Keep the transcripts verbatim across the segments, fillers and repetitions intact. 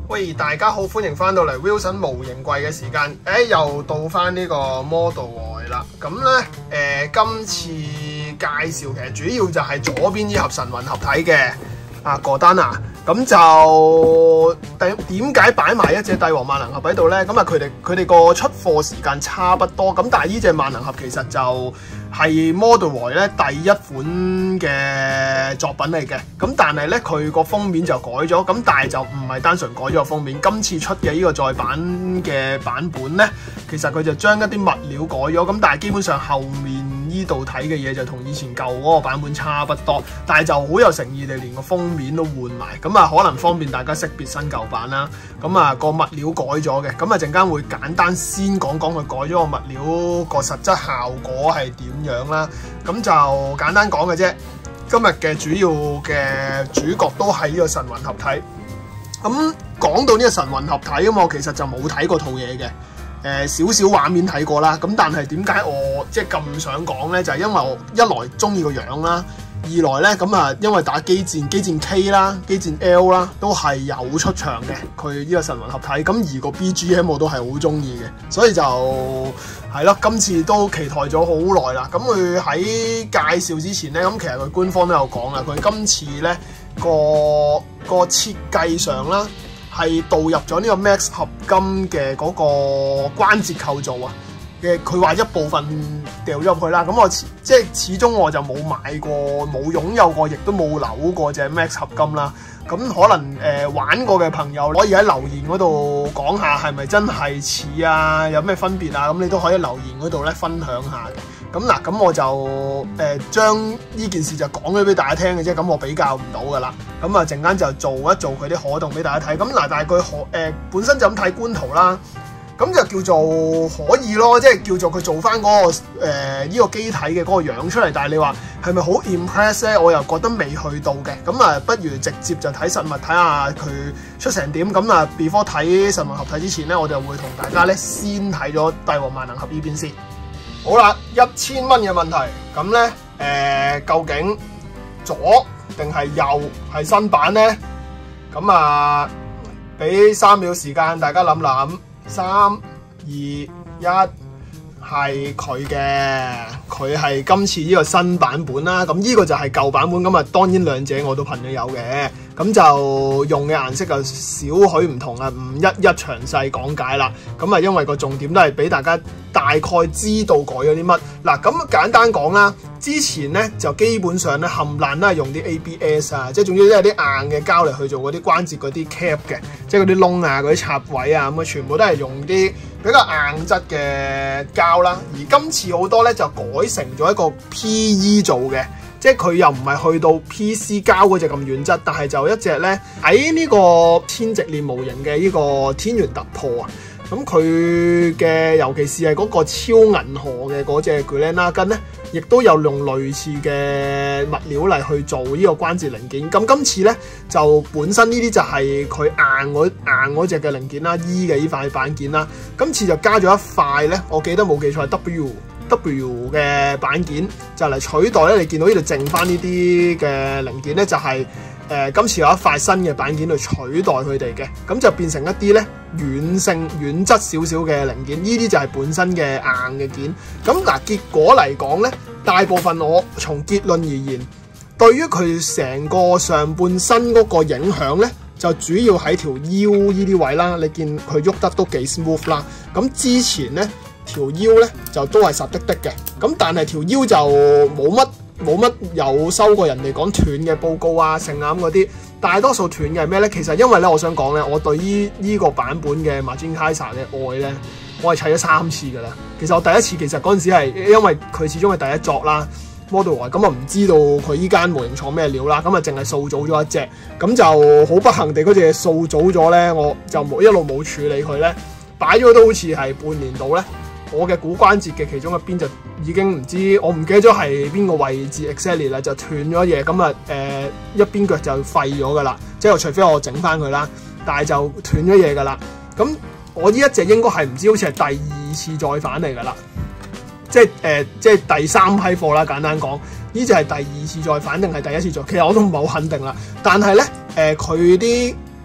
喂，大家好，歡迎翻到嚟 Wilson 模型櫃嘅時間，誒又到翻呢個 Model Y 啦。咁咧誒，今次介紹其實主要就係左邊呢盒神魂合體嘅啊哥丹娜。咁就點點解擺埋一隻帝王萬能俠喺度咧？咁啊，佢哋佢哋個出貨時間差不多。咁但係呢隻萬能俠其實就係 Model Y 咧第一款嘅作品嚟嘅。咁但係咧佢個封面就改咗。咁但係就唔係單純改咗個封面。今次出嘅呢個再版嘅版本咧，其實佢就將一啲物料改咗。咁但係基本上後面呢度睇嘅嘢就同以前舊嗰個版本差不多。但係就好有誠意地連個封面都換埋。咁啊，可能方便大家識別新舊版啦。咁啊，個物料改咗嘅。咁啊，陣間會簡單先講講佢改咗個物料個實質效果係點樣啦。咁就簡單講嘅啫。今日嘅主要嘅主角都係呢個神魂合體。咁講到呢個神魂合體咁，我其實就冇睇過套嘢嘅。誒少少畫面睇過啦。咁但係點解我即係咁想講咧？就係、是、因為我一來中意個樣啦。二來咧咁啊，因為打機戰、機戰 K 啦、機戰 L 啦，都係有出場嘅。佢呢個神魂合體，咁而個 B G M 我都係好中意嘅，所以就係咯，今次都期待咗好耐啦。咁佢喺介紹之前咧，咁其實佢官方都有講啦，佢今次咧個個設計上啦，係導入咗呢個 Max 合金嘅嗰個關節構造啊。嘅佢話一部分掉咗入去啦，咁我即係始終我就冇買過、冇擁有過，亦都冇扭過隻 Max 合金啦。咁可能誒、呃、玩過嘅朋友可以喺留言嗰度講下係咪真係似啊，有咩分別啊？咁你都可以留言嗰度咧分享下嘅。咁嗱，咁我就誒、呃、將呢件事就講咗俾大家聽嘅啫。咁我比較唔到噶啦。咁啊陣間就做一做佢啲可動俾大家睇。咁嗱，但係佢可誒本身就咁睇官圖啦。咁就叫做可以咯，即係叫做佢做翻嗰、那個誒依、呃這個機體嘅嗰個樣出嚟。但係你話係咪好 impress 咧？我又覺得未去到嘅。咁啊，不如直接就睇實物，睇下佢出成點。咁啊 ，before 睇神魂合體之前咧，我就會同大家咧先睇咗帝王萬能俠呢邊先。好啦，一千蚊嘅問題，咁咧誒，究竟左定係右係新版咧？咁啊，俾三秒時間大家諗諗。三二一，係佢嘅，佢係今次呢個新版本啦。咁呢個就係舊版本，咁啊當然兩者我都噴咗有嘅。咁就用嘅顏色就少許唔同啊，唔一一詳細講解啦。咁啊，因為個重點都係俾大家大概知道改咗啲乜。嗱，咁簡單講啦，之前咧就基本上咧冚爛都係用啲 A B S 啊，即係總之都係啲硬嘅膠嚟去做嗰啲關節嗰啲 cap 嘅，即係嗰啲窿啊、嗰啲插位啊，咁啊全部都係用啲比較硬質嘅膠啦。而今次好多咧就改成咗一個 P E 做嘅。即係佢又唔係去到 P C 膠嗰隻咁軟質，但係就一隻咧喺呢個天直鏈模型嘅呢個天元突破啊！咁佢嘅尤其是係嗰個超銀河嘅嗰隻 Gurren Lagann 咧，亦都有用類似嘅物料嚟去做呢個關節零件。咁今次咧就本身呢啲就係佢硬嗰硬嗰隻嘅零件啦 ，E 嘅呢塊板件啦。今次就加咗一塊咧，我記得冇記錯係 W。W 嘅板件就嚟取代咧，你見到呢度剩翻呢啲嘅零件咧，就係、是、誒、呃、今次有一塊新嘅板件去取代佢哋嘅，咁就變成一啲咧軟性軟質少少嘅零件，呢啲就係本身嘅硬嘅件。咁嗱，結果嚟講咧，大部分我從結論而言，對於佢成個上半身嗰個影響咧，就主要喺條腰呢啲位啦。你見佢喐得都幾 smooth 啦。咁之前咧，條腰咧就都係實滴滴嘅，咁但係條腰就冇乜冇乜有收過人哋講斷嘅報告啊、成啊咁嗰啲，大多數斷嘅係咩咧？其實因為咧，我想講咧，我對於呢個版本嘅 Majin Kaiser 嘅愛咧，我係砌咗三次噶啦。其實我第一次其實嗰陣時係因為佢始終係第一作啦 ，Model Y 咁啊，唔知道佢依間模型廠咩料啦，咁啊淨係掃組咗一隻，咁就好不幸地嗰隻掃組咗咧，我就冇一路冇處理佢咧，擺咗都好似係半年度咧。我嘅股關節嘅其中一邊就已經唔知，我唔記得咗係邊個位置 exactly 啦，就斷咗嘢，咁啊誒一邊腳就廢咗噶啦，即係除非我整翻佢啦，但係就斷咗嘢噶啦。咁我呢一隻應該係唔知，好似係第二次再返嚟噶啦，即係誒、呃、即係第三批貨啦。簡單講，呢隻係第二次再返定係第一次再，其實我都唔係好肯定啦。但係咧誒佢啲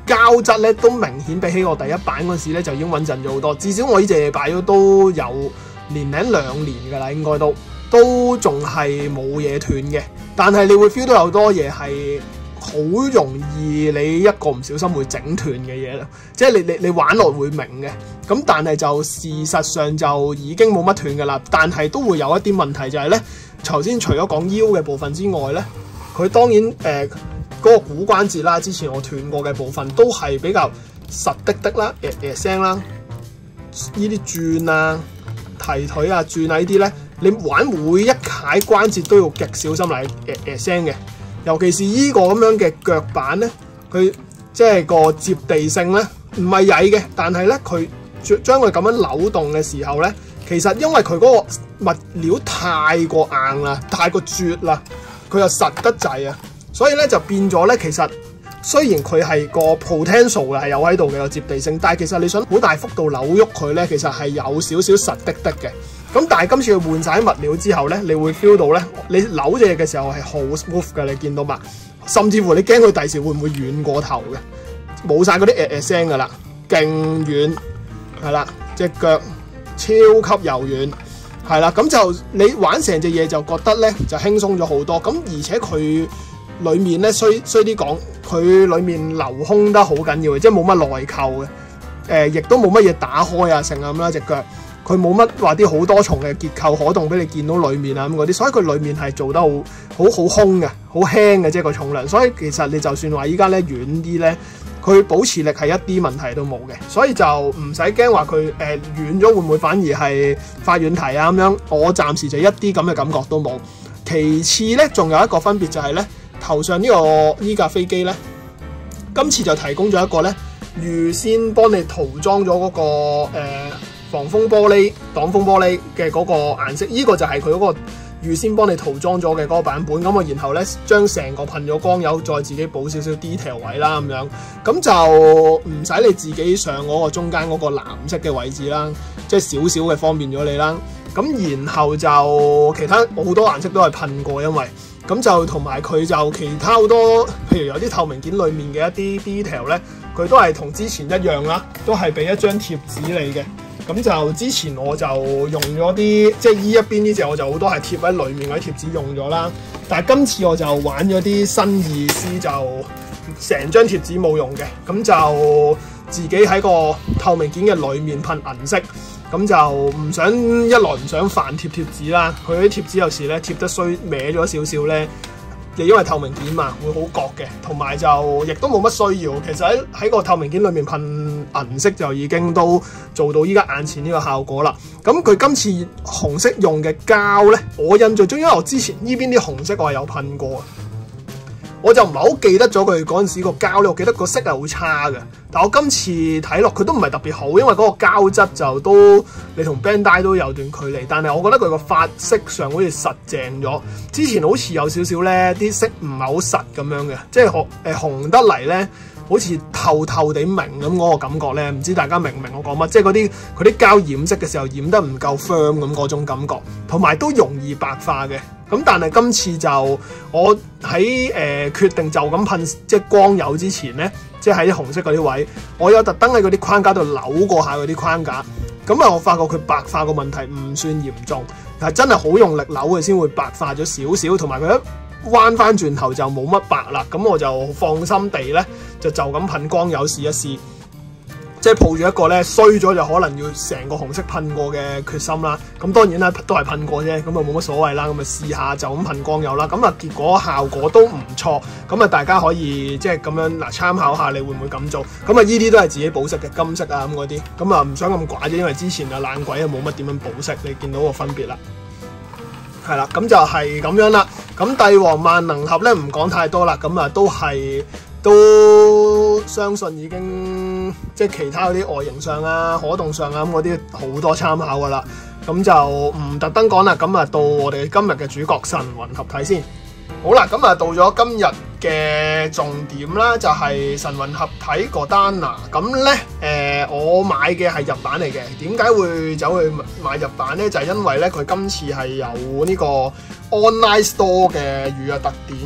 膠質咧都明顯比起我第一版嗰時咧就已經穩陣咗好多。至少我呢隻嘢擺咗都有年零兩年㗎啦，應該都都仲係冇嘢斷嘅。但係你會 feel 到有多嘢係好容易你一個唔小心會整斷嘅嘢啦，即係你你你玩落會明嘅。咁但係就事實上就已經冇乜斷㗎啦。但係都會有一啲問題就係咧，頭先除咗講腰嘅部分之外咧，佢當然誒。呃嗰個股關節啦，之前我斷過嘅部分都係比較實的的啦，誒誒聲啦，呢啲轉啊、提腿啊、轉啊呢啲咧，你玩每一楷關節都要極小心嚟誒誒聲嘅，尤其是呢個咁樣嘅腳板咧，佢即係個接地性咧唔係曳嘅，但係咧佢將佢咁樣扭動嘅時候咧，其實因為佢嗰個物料太過硬啦，太過絕啦，佢又實得滯啊！所以咧就變咗咧，其實雖然佢係個 potential 係有喺度嘅個接地性，但係其實你想好大幅度扭喐佢咧，其實係有少少實的的嘅。咁但係今次佢換晒啲物料之後咧，你會 feel 到咧，你扭隻嘢嘅時候係好 smooth 嘅，你見到嘛？甚至乎你驚佢第時會唔會軟過頭嘅？冇晒嗰啲誒誒聲噶啦，勁軟係啦，隻腳超級柔軟係啦，咁就你玩成隻嘢就覺得咧就輕鬆咗好多。咁而且佢裏面咧衰衰啲講，佢裏面留空得好緊要嘅，即係冇乜內扣嘅，誒、呃，亦都冇乜嘢打開啊，成咁啦隻腳，佢冇乜話啲好多重嘅結構可動俾你見到裏面啊咁嗰啲，所以佢裏面係做得好好好空嘅，好輕嘅，即係個重量，所以其實你就算話依家咧軟啲咧，佢保持力係一啲問題都冇嘅，所以就唔使驚話佢誒軟咗會唔會反而係發軟蹄啊咁樣，我暫時就一啲咁嘅感覺都冇。其次咧，仲有一個分別就係咧。頭上呢、這個依架飛機咧，今次就提供咗一個咧預先幫你塗裝咗嗰、那個、呃、防風玻璃、擋風玻璃嘅嗰個顏色，呢、這個就係佢嗰個預先幫你塗裝咗嘅嗰個版本。咁啊，然後咧將成個噴咗光油，再自己補少少 detail 位啦咁樣，咁就唔使你自己上嗰個中間嗰個藍色嘅位置啦，即係少少嘅方便咗你啦。咁然後就其他好多顏色都係噴過，因為。咁就同埋佢就其他好多，譬如有啲透明件裏面嘅一啲 detail 咧，佢都係同之前一樣啦，都係俾一張貼紙你嘅。咁就之前我就用咗啲，即係依一邊呢隻我就好多係貼喺裏面嗰啲貼紙用咗啦。但係今次我就玩咗啲新意思，就成張貼紙冇用嘅，咁就自己喺個透明件嘅裏面噴銀色。咁就唔想一來唔想煩貼貼紙啦，佢啲貼紙有時咧貼得衰歪咗少少咧，你因為透明件嘛會好覺嘅，同埋就亦都冇乜需要。其實喺喺個透明件裏面噴銀色就已經都做到依家眼前呢個效果啦。咁佢今次紅色用嘅膠咧，我印象中因為我之前呢邊啲紅色我係有噴過。我就唔係好記得咗佢嗰陣時個膠咧，我記得個色係好差嘅。但我今次睇落佢都唔係特別好，因為嗰個膠質就都你同 Bandai 都有段距離。但係我覺得佢個髮色上好似實淨咗，之前好似有少少咧啲色唔係好實咁樣嘅，即係紅誒紅得嚟咧，好似透透地明咁嗰個感覺咧。唔知大家明唔明我講乜？即係嗰啲嗰啲膠染色嘅時候染得唔夠 firm 咁嗰種感覺，同埋都容易白化嘅。咁但係今次就我喺誒、呃、決定就咁噴即係光油之前咧，即係喺紅色嗰啲位，我有特登喺嗰啲框架度扭過下嗰啲框架，咁啊我發覺佢白化個問題唔算嚴重，但係真係好用力扭佢先會白化咗少少，同埋佢一彎翻轉頭就冇乜白啦，咁我就放心地咧就就咁噴光油試一試。即係抱住一個咧衰咗就可能要成個紅色噴過嘅決心啦，咁當然啦都係噴過啫，咁啊冇乜所謂啦，咁啊試下就咁噴光油啦，咁啊結果效果都唔錯，咁啊大家可以即係咁樣嗱參考下，你會唔會咁做？咁啊呢啲都係自己保色嘅金色啊咁嗰啲，咁啊唔想咁寡啫，因為之前啊爛鬼啊冇乜點樣保色，你見到個分別啦，係啦，咁就係咁樣啦。咁帝王萬能俠咧唔講太多啦，咁啊都係。都相信已經即係其他嗰啲外形上啊、可動上啊咁嗰啲好多參考噶啦，咁就唔特登講啦。咁啊到我哋今日嘅主角神魂合體先。好啦，咁啊到咗今日嘅重點啦，就係、是、神魂合體個丹拿。咁咧誒，我買嘅係日版嚟嘅。點解會走去買日版咧？就係、是、因為咧佢今次係有呢個 online store 嘅預約特典嘅。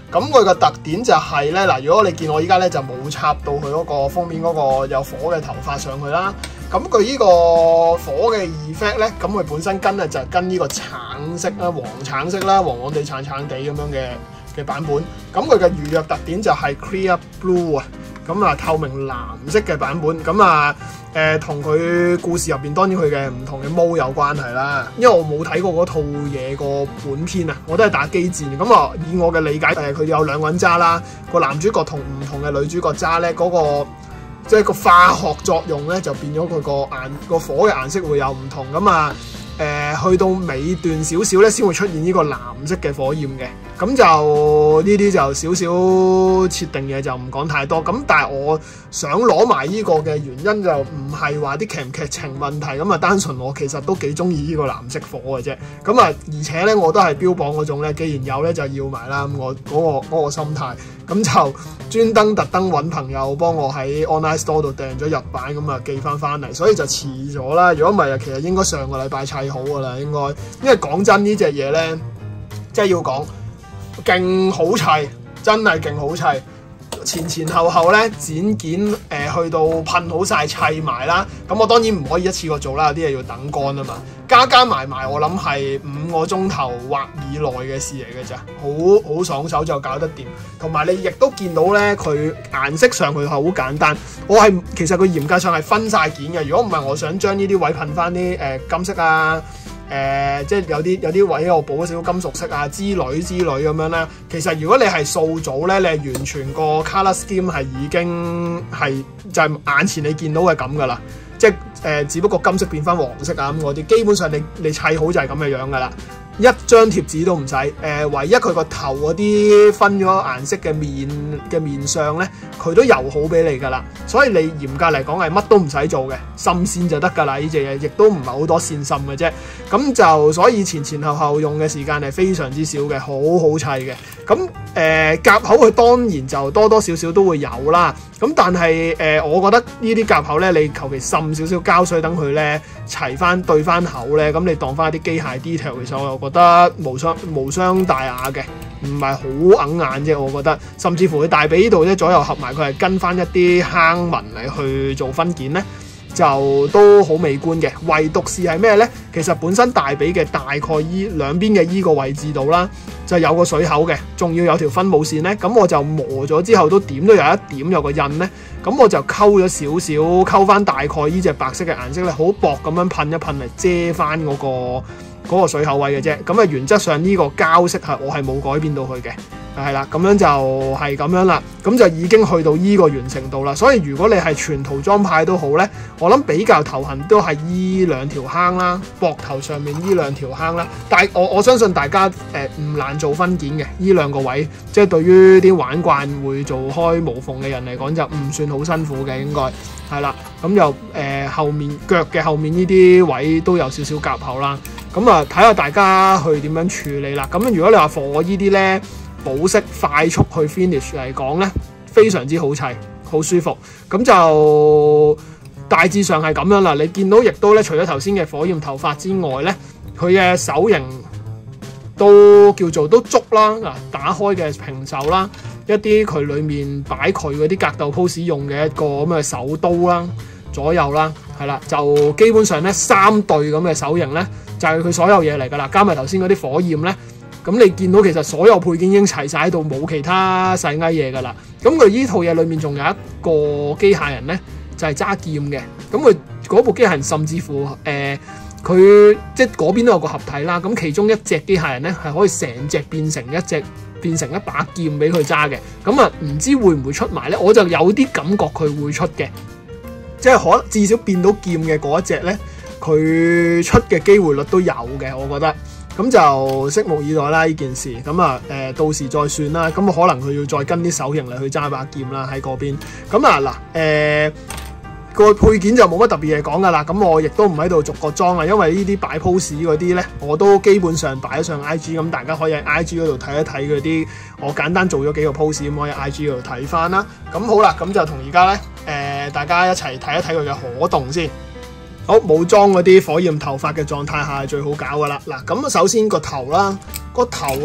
咁佢個特點就係咧嗱，如果你見我依家咧就冇插到佢嗰個封面嗰個有火嘅頭髮上去啦。咁佢呢個火嘅 effect 咧，咁佢本身跟啊就係跟呢個橙色啦、黃橙色啦、黃黃地、橙橙地咁樣嘅嘅版本。咁佢嘅預約特點就係 clear blue 啊，咁啊透明藍色嘅版本。咁啊誒同佢故事入邊當然佢嘅唔同嘅毛有關係啦。因為我冇睇過嗰套嘢個本篇啊，我都係打機戰。咁啊以我嘅理解誒，佢有兩個人揸啦，個男主角同唔同嘅女主角揸咧嗰個。即係個化學作用咧，就變咗佢個顏個火嘅顏色會有唔同咁啊！誒、呃，去到尾段少少咧，先會出現呢個藍色嘅火焰嘅。咁就呢啲就少少設定嘢就唔講太多。咁但係我想攞埋呢個嘅原因就唔係話啲劇唔劇情問題，咁啊單純我其實都幾中意呢個藍色火嘅啫。咁啊而且咧我都係標榜嗰種咧，既然有咧就要埋啦。咁我嗰、嗰個嗰個心態，咁就專登特登揾朋友幫我喺 online store 度訂咗日版，咁啊寄翻翻嚟，所以就遲咗啦。如果唔係啊，其實應該上個禮拜砌好噶啦，應該。因為講真呢隻嘢咧，即係要講。勁好砌，真係勁好砌。前前後後咧剪件誒、呃，去到噴好晒砌埋啦。咁我當然唔可以一次過做啦，有啲嘢要等乾啊嘛。加加埋埋，我諗係五個鐘頭或以內嘅事嚟嘅咋，好好爽手就搞得掂。同埋你亦都見到咧，佢顏色上佢係好簡單。我係其實佢嚴格上係分晒件嘅。如果唔係，我想將呢啲位噴翻啲誒金色啊。誒、呃，即係有啲有啲位我補少少金屬色啊之類之類咁樣啦。其實如果你係素組咧，你係完全個 colour scheme 係已經係就係、是、眼前你見到嘅咁噶啦。即係誒、呃，只不過金色變翻黃色啊咁嗰啲，基本上你你砌好就係咁嘅樣噶啦。一張貼紙都唔使，誒、呃，唯一佢個頭嗰啲分咗顏色嘅面嘅面相咧，佢都油好俾你噶啦。所以你嚴格嚟講係乜都唔使做嘅，滲線就得噶啦。呢隻嘢亦都唔係好多線滲嘅啫。咁就所以前前後後用嘅時間係非常之少嘅，好好砌嘅。咁誒、呃、夾口佢當然就多多少少都會有啦。咁但係誒、呃，我覺得呢啲夾口咧，你求其滲少少膠水，等佢咧齊翻對翻口咧，咁你當翻啲機械 detail，其實我又覺得無傷無傷大雅嘅，唔係好硬眼啫。我覺得，甚至乎佢大髀呢度咧左右合埋，佢係跟翻一啲坑紋嚟去做分件咧，就都好美觀嘅。唯獨是係咩咧？其實本身大髀嘅大概依兩邊嘅依個位置度啦，就有個水口嘅，仲要有條分母線咧。咁我就磨咗之後都點都有一點有個印咧。咁我就溝咗少少，溝翻大概呢隻白色嘅顏色咧，好薄咁樣噴一噴嚟遮翻嗰個嗰個水口位嘅啫。咁啊，原則上呢個膠色係我係冇改變到佢嘅。係啦，咁樣就係咁樣啦，咁就已經去到依個完成度啦。所以如果你係全塗裝派都好咧，我諗比較頭痕都係依兩條坑啦，膊頭上面依兩條坑啦。但係我我相信大家誒唔、呃、難做分件嘅，依兩個位，即係對於啲玩慣會做開無縫嘅人嚟講，就唔算好辛苦嘅，應該係啦。咁就誒、呃、後面腳嘅後面呢啲位都有少少夾口啦。咁啊睇下大家去點樣處理啦。咁如果你話貨依啲咧，保濕快速去 finish 嚟講咧，非常之好砌，好舒服。咁就大致上係咁樣啦。你見到亦都咧，除咗頭先嘅火焰頭髮之外咧，佢嘅手型都叫做都足啦。嗱，打開嘅平手啦，一啲佢裡面擺佢嗰啲格鬥 pose 用嘅一個咁嘅手刀啦，左右啦，係啦，就基本上咧三對咁嘅手型咧，就係佢所有嘢嚟㗎啦。加埋頭先嗰啲火焰咧。咁你見到其實所有配件已經齊晒喺度，冇其他細埃嘢㗎啦。咁佢呢套嘢裏面仲有一個機械人咧，就係、是、揸劍嘅。咁佢嗰部機械人甚至乎誒，佢、呃、即係嗰邊都有個合體啦。咁其中一隻機械人咧係可以成隻變成一隻變成一把劍俾佢揸嘅。咁啊，唔知會唔會出埋咧？我就有啲感覺佢會出嘅，即係可至少變到劍嘅嗰一隻咧，佢出嘅機會率都有嘅，我覺得。咁就拭目以待啦呢件事，咁啊誒到時再算啦。咁啊可能佢要再跟啲手型嚟去揸把劍啦喺嗰邊。咁啊嗱誒個配件就冇乜特別嘢講噶啦。咁我亦都唔喺度逐個裝啊，因為呢啲擺 pose 嗰啲咧，我都基本上擺咗上 I G， 咁大家可以喺 I G 嗰度睇一睇嗰啲我簡單做咗幾個 pose， 咁可以喺 I G 嗰度睇翻啦。咁好啦，咁就同而家咧誒大家一齊睇一睇佢嘅可動先。好，冇裝嗰啲火焰頭髮嘅狀態下係最好搞噶啦。嗱，咁首先個頭啦，個頭咧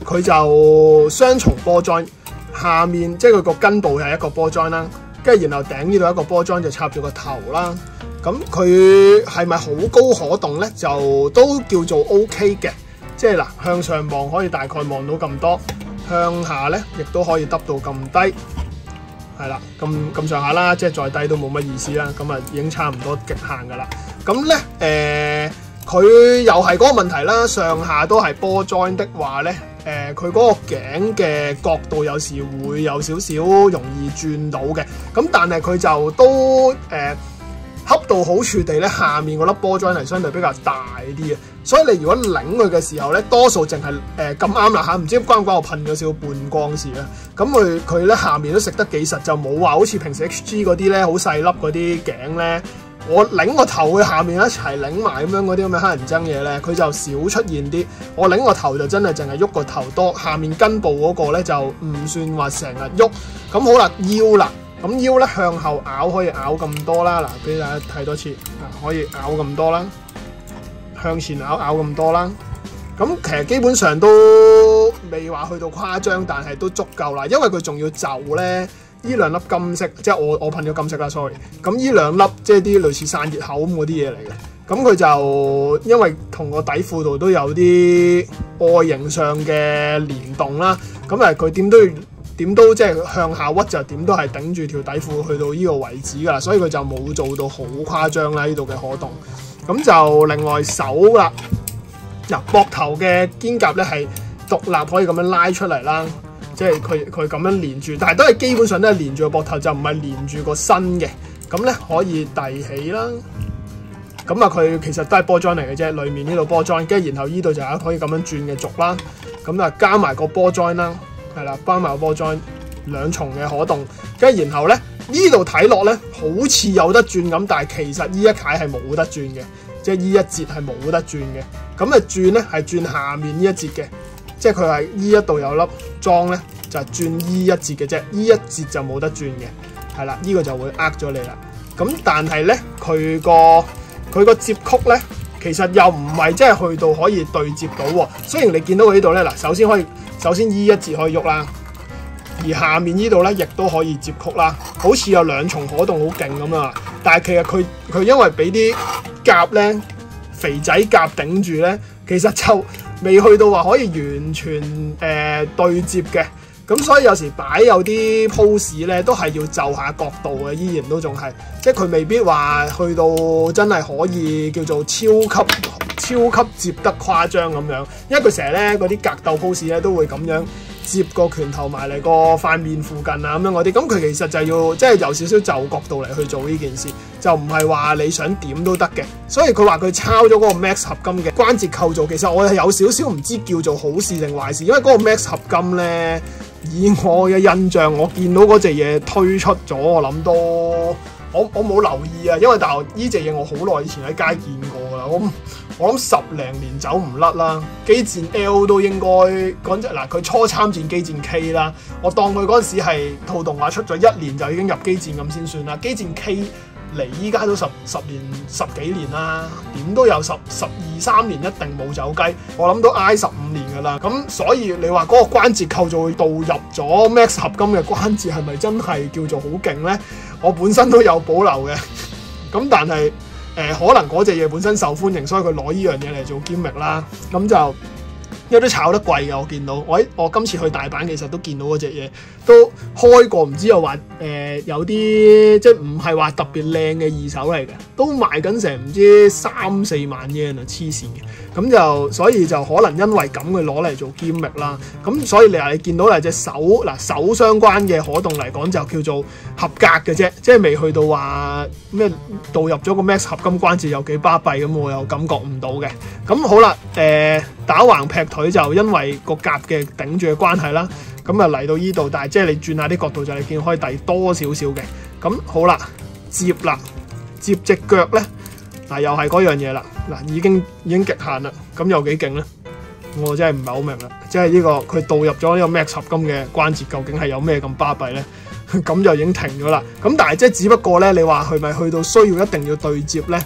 佢就雙重波 join， 下面即係佢個根部係一個波 join 啦，跟住然後頂呢度一個波 join 就插住個頭啦。咁佢係咪好高可動咧？就都叫做 OK 嘅，即係嗱向上望可以大概望到咁多，向下咧亦都可以耷到咁低，係啦，咁咁上下啦，即係再低都冇乜意思啦。咁啊已經差唔多極限噶啦。咁咧誒，佢、呃、又係嗰個問題啦，上下都係波 join 的話咧，誒佢嗰個頸嘅角度有時會有少少容易轉到嘅。咁但係佢就都誒。呃恰到好處地咧，下面嗰粒波 join 係相對比較大啲嘅，所以你如果擰佢嘅時候咧，多數淨係誒咁啱啦嚇，唔知關唔關我噴咗少少半光事啊？咁佢佢咧下面都食得幾實，就冇話好似平時 H G 嗰啲咧好細粒嗰啲頸咧，我擰個頭佢下面一齊擰埋咁樣嗰啲咁嘅黑人憎嘢咧，佢就少出現啲。我擰個頭就真係淨係喐個頭多，下面根部嗰個咧就唔算話成日喐。咁好啦，腰啦。咁腰咧向後拗可以拗咁多啦，嗱俾大家睇多次，啊可以拗咁多啦，向前拗拗咁多啦。咁其實基本上都未話去到誇張，但係都足夠啦。因為佢仲要就咧，呢兩粒金色，即係我我噴咗金色啦 ，sorry。咁呢兩粒即係啲類似散熱口咁嗰啲嘢嚟嘅。咁佢就因為同個底褲度都有啲外形上嘅連動啦。咁誒佢點都要。點都即係向下屈就點都係頂住條底褲去到呢個位置㗎啦，所以佢就冇做到好誇張啦呢度嘅可動。咁就另外手啦，嗱膊頭嘅肩胛咧係獨立可以咁樣拉出嚟啦，即係佢佢咁樣連住，但係都係基本上都係連住個膊頭，就唔係連住個身嘅。咁咧可以遞起啦。咁啊佢其實都係波 join 嚟嘅啫，裡面呢度波 join， 跟住然後呢度就有可以咁樣轉嘅軸啦。咁啊加埋個波 join 啦。係啦，包埋個波 join 兩重嘅可動，跟住然後咧呢度睇落咧好似有得轉咁，但係其實呢一楷係冇得轉嘅，即係呢一節係冇得轉嘅。咁啊轉咧係轉下面呢一節嘅，即係佢係呢一度有粒裝咧就係轉呢一節嘅啫，呢一節就冇得轉嘅。係啦，呢個就會呃咗你啦。咁但係咧佢個佢個接曲咧，其實又唔係即係去到可以對接到喎。雖然你見到佢呢度咧，嗱首先可以。首先呢一節可以喐啦，而下面呢度咧亦都可以接曲啦，好似有兩重可動好勁咁啊！但係其實佢佢因為俾啲夾咧肥仔夾頂住咧，其實就未去到話可以完全誒、呃、對接嘅。咁所以有時擺有啲 pose 咧都係要就下角度嘅，依然都仲係，即係佢未必話去到真係可以叫做超級。超級接得誇張咁樣，因為佢成日咧嗰啲格鬥 pose 咧都會咁樣接個拳頭埋嚟個塊面附近啊咁樣嗰啲，咁佢其實就要即係有少少就角度嚟去做呢件事，就唔係話你想點都得嘅。所以佢話佢抄咗嗰個 Max 合金嘅關節構造，其實我係有少少唔知叫做好事定壞事，因為嗰個 Max 合金咧，以我嘅印象，我見到嗰隻嘢推出咗，我諗都我我冇留意啊，因為但係呢隻嘢我好耐以前喺街見過啦，我。我諗十零年走唔甩啦，機戰 L 都應該嗰隻嗱，佢初參戰機戰 K 啦，我當佢嗰陣時係套動畫出咗一年就已經入機戰咁先算啦。機戰 K 離依家都十十年十幾年啦，點都有十十二三年一定冇走雞，我諗都挨十五年噶啦。咁所以你話嗰個關節構造導入咗 Max 合金嘅關節係咪真係叫做好勁呢？我本身都有保留嘅，咁但係。誒、呃、可能嗰隻嘢本身受歡迎，所以佢攞呢樣嘢嚟做 gimmick啦。咁就因為都炒得貴嘅，我見到我喺我今次去大阪其實都見到嗰隻嘢都開過，唔知又話誒有啲即係唔係話特別靚嘅二手嚟嘅，都賣緊成唔知三四萬 yen 啊，黐線嘅。咁就所以就可能因為咁佢攞嚟做 gimmick啦。咁所以你話你見到嗱隻手嗱手相關嘅可動嚟講就叫做合格嘅啫，即係未去到話咩導入咗個 Max 合金關節有幾巴閉咁，我又感覺唔到嘅。咁好啦，誒、呃、打橫劈腿就因為個夾嘅頂住嘅關係啦，咁啊嚟到呢度，但係即係你轉下啲角度就你見可以遞多少少嘅。咁好啦，接啦，接隻腳咧。嗱，又係嗰樣嘢啦，嗱已經已經極限啦，咁有幾勁咧？我真係唔係好明啦，即係呢個佢導入咗呢個 Max 合金嘅關節，究竟係有咩咁巴閉咧？咁就已經停咗啦。咁但係即係只不過咧，你話係咪去到需要一定要對接咧？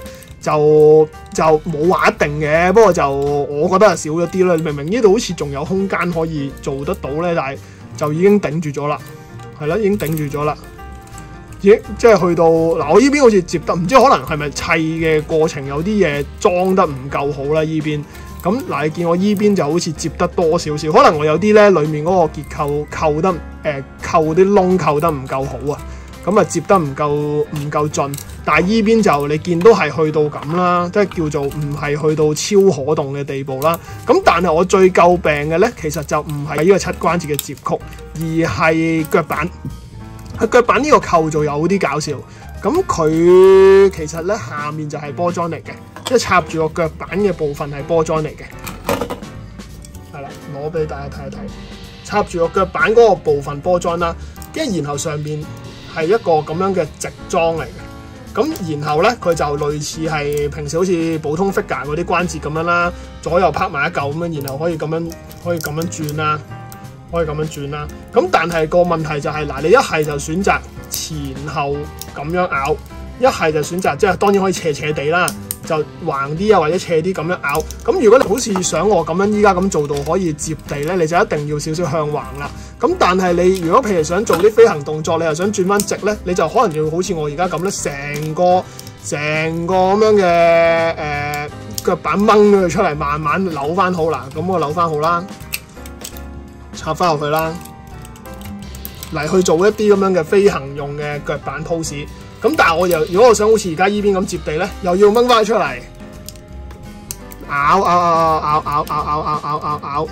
就就冇話一定嘅，不過就我覺得係少咗啲啦。明明呢度好似仲有空間可以做得到咧，但係就已經頂住咗啦，係啦，已經頂住咗啦。已經即係去到嗱，我呢邊好似接得，唔知可能係咪砌嘅過程有啲嘢裝得唔夠好啦？呢邊咁嗱，你見我依邊就好似接得多少少，可能我有啲咧裡面嗰個結構扣得誒、呃、扣啲窿扣得唔夠好啊。咁啊接得唔夠唔夠盡，但係依邊就你見都係去到咁啦，即係叫做唔係去到超可動嘅地步啦。咁但係我最詬病嘅咧，其實就唔係呢個七關節嘅接曲，而係腳板。佢腳板呢個構造有啲搞笑，咁佢其實咧下面就係波裝嚟嘅，即係插住個腳板嘅部分係波裝嚟嘅。係啦，攞俾大家睇一睇，插住個腳板嗰個部分波裝啦，跟住然後上面係一個咁樣嘅直裝嚟嘅，咁然後咧佢就類似係平時好似普通 figure 嗰啲關節咁樣啦，左右拍埋一嚿咁樣，然後可以咁樣可以咁樣轉啦，可以咁樣轉啦。咁但係個問題就係、是、嗱，你一係就選擇前後咁樣拗，一係就選擇即係當然可以斜斜地啦，就橫啲啊或者斜啲咁樣拗。咁如果你好似想我咁樣依家咁做到可以接地咧，你就一定要少少向橫啦。咁但係你如果譬如想做啲飛行動作，你又想轉翻直咧，你就可能要好似我而家咁咧，成個成個咁樣嘅誒腳板掹咗佢出嚟，慢慢扭翻好啦。咁我扭翻好啦，插翻落去啦，嚟去做一啲咁樣嘅飛行用嘅腳板 pose。咁但係我又如果我想好似而家依邊咁接地咧，又要掹翻出嚟，拗拗拗拗拗拗拗拗拗拗。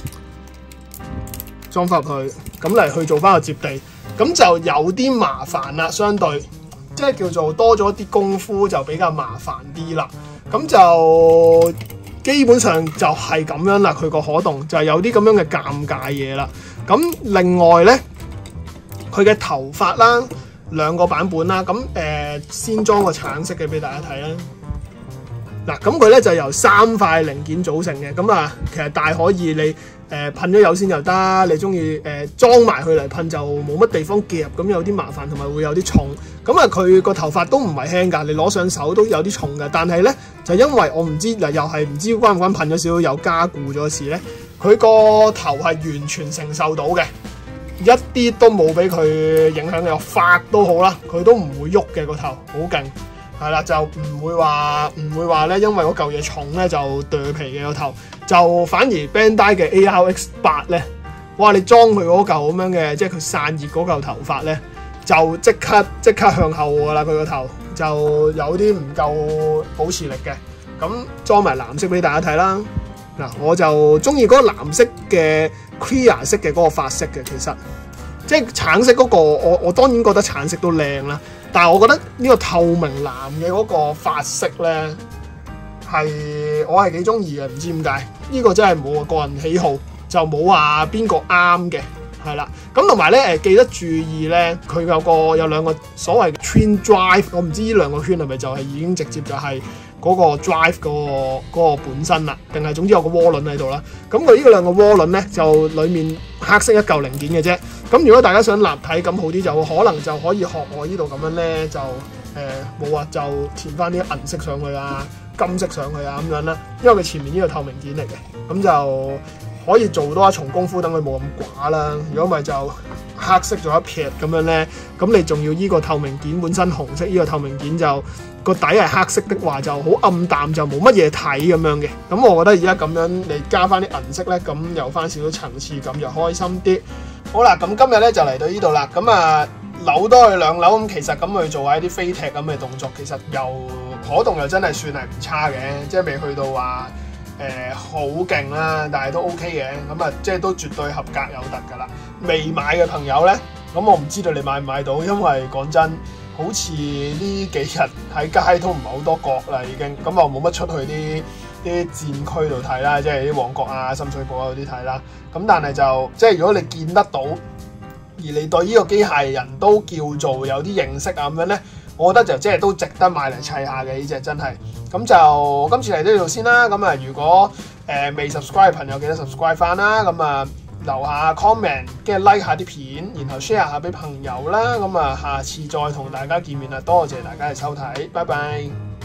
裝翻入去，咁嚟去做翻個接地，咁就有啲麻煩啦。相對即係叫做多咗啲功夫，就比較麻煩啲啦。咁就基本上就係咁樣啦。佢個可動就係有啲咁樣嘅尷尬嘢啦。咁另外咧，佢嘅頭髮啦，兩個版本啦。咁誒、呃，先裝個橙色嘅俾大家睇啦。嗱，咁佢咧就由三塊零件組成嘅。咁啊，其實大可以你。誒噴咗油先就得，你中意誒裝埋佢嚟噴就冇乜地方夾，咁有啲麻煩同埋會有啲重。咁啊，佢個頭髮都唔係輕㗎，你攞上手都有啲重㗎。但係咧就因為我唔知嗱，又係唔知關唔關噴咗少少有加固咗事咧，佢個頭係完全承受到嘅，一啲都冇俾佢影響嘅，發都好啦，佢都唔會喐嘅，個頭好勁。係啦，就唔會話唔會話咧，因為嗰嚿嘢重咧就墮皮嘅個頭，就反而 Bandai 嘅 A R X 八咧，哇！你裝佢嗰嚿咁樣嘅，即係佢散熱嗰嚿頭髮咧，就即刻即刻向後㗎啦，佢個頭就有啲唔夠保持力嘅。咁裝埋藍色俾大家睇啦。嗱，我就中意嗰個藍色嘅 clear 色嘅嗰個髮色嘅，其實即係橙色嗰個，我我當然覺得橙色都靚啦。但係我覺得呢個透明藍嘅嗰個髮色咧，係我係幾中意嘅，唔知點解呢個真係冇個人喜好，就冇話邊個啱嘅，係啦。咁同埋咧誒，記得注意咧，佢有個有兩個所謂嘅 twin drive， 我唔知呢兩個圈係咪就係已經直接就係嗰個 drive 嗰個嗰個本身啦，定係總之有個渦輪喺度啦。咁佢呢個兩個渦輪咧，就裡面黑色一嚿零件嘅啫。咁如果大家想立體感好啲，就可能就可以學我呢度咁樣咧，就誒冇啊，就填翻啲銀色上去啊、金色上去啊咁樣啦。因為佢前面呢個透明件嚟嘅，咁就可以做多一重功夫，等佢冇咁寡啦。如果唔係就黑色咗一撇咁樣咧，咁你仲要呢個透明件本身紅色，呢個透明件就個底係黑色的話，就好暗淡，就冇乜嘢睇咁樣嘅。咁我覺得而家咁樣你加翻啲銀色咧，咁有翻少少層次感，就開心啲。好啦，咁今日咧就嚟到呢度啦。咁啊，扭多去兩扭咁，其實咁去做下啲飛踢咁嘅動作，其實又可動又真係算係唔差嘅，即係未去到話誒好勁啦，但係都 OK 嘅。咁啊，即係都絕對合格有得㗎啦。未買嘅朋友咧，咁我唔知道你買唔買到，因為講真，好似呢幾日喺街都唔係好多角啦，已經咁啊冇乜出去啲啲戰區度睇啦，即係啲旺角啊、深水埗啊嗰啲睇啦。咁但係就即係如果你見得到，而你對呢個機械人都叫做有啲認識啊咁樣咧，我覺得就即係都值得買嚟砌下嘅呢隻真係。咁就今次嚟到呢度先啦。咁啊，如果誒、呃、未 subscribe 嘅朋友記得 subscribe 翻啦。咁啊留下 comment， 跟住 like 下啲片，然後 share 下俾朋友啦。咁啊，下次再同大家見面啦。多謝大家嘅收睇，拜拜。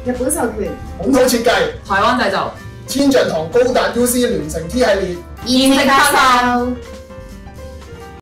日本授權， 本土設計， 台灣製造， 千丈堂高達 U C 聯乘 T 系列。 現正發售。